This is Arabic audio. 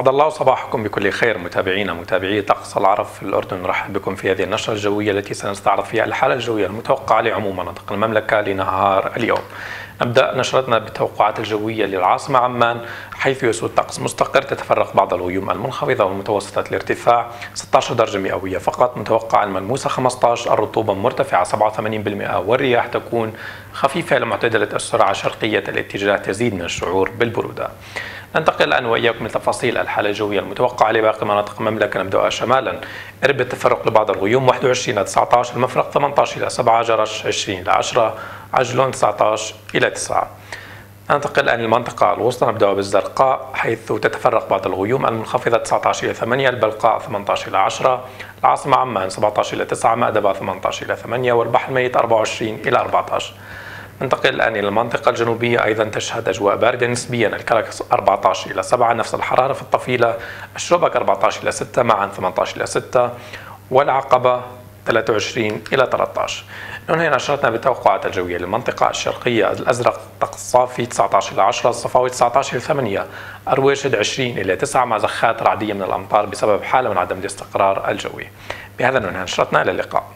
أسعد الله صباحكم بكل خير متابعينا متابعي طقس العرب في الأردن. نرحب بكم في هذه النشرة الجوية التي سنستعرض فيها الحالة الجوية المتوقعة لعموم مناطق المملكة لنهار اليوم. نبدأ نشرتنا بالتوقعات الجوية للعاصمة عمان، حيث يسود طقس مستقر تتفرق بعض الغيوم المنخفضة والمتوسطة الارتفاع 16 درجة مئوية فقط، متوقع الملموسة 15، الرطوبة مرتفعة 87%، والرياح تكون خفيفة لمعتدلة السرعة شرقية الاتجاه، تزيد من الشعور بالبرودة. ننتقل الآن وإياكم لتفاصيل الحالة الجوية المتوقعة لباقي مناطق المملكة. نبدأ شمالا، إربد تفرق لبعض الغيوم 21 إلى 19، المفرق 18 إلى 7، جرش 20 إلى 10، عجلون 19 إلى 9. ننتقل الآن للمنطقة الوسطى، نبدأ بالزرقاء حيث تتفرق بعض الغيوم المنخفضة 19 إلى 8، البلقاء 18 إلى 10، العاصمة عمان 17 إلى 9، مأدبة 18 إلى 8، والبحر الميت 24 إلى 14. ننتقل الآن إلى المنطقة الجنوبية، أيضا تشهد أجواء باردة نسبيا، الكرك 14 إلى 7، نفس الحرارة في الطفيلة، الشوبك 14 إلى 6، معا 18 إلى 6، والعقبة 23 إلى 13. ننهي نشرتنا بالتوقعات الجوية للمنطقة الشرقية، الأزرق طقس صافي 19 إلى 10، الصفاوي 19 إلى 8، أرويشد 20 إلى 9، مع زخات رعدية من الأمطار بسبب حالة من عدم الاستقرار الجوي. بهذا ننهي نشرتنا، إلى اللقاء.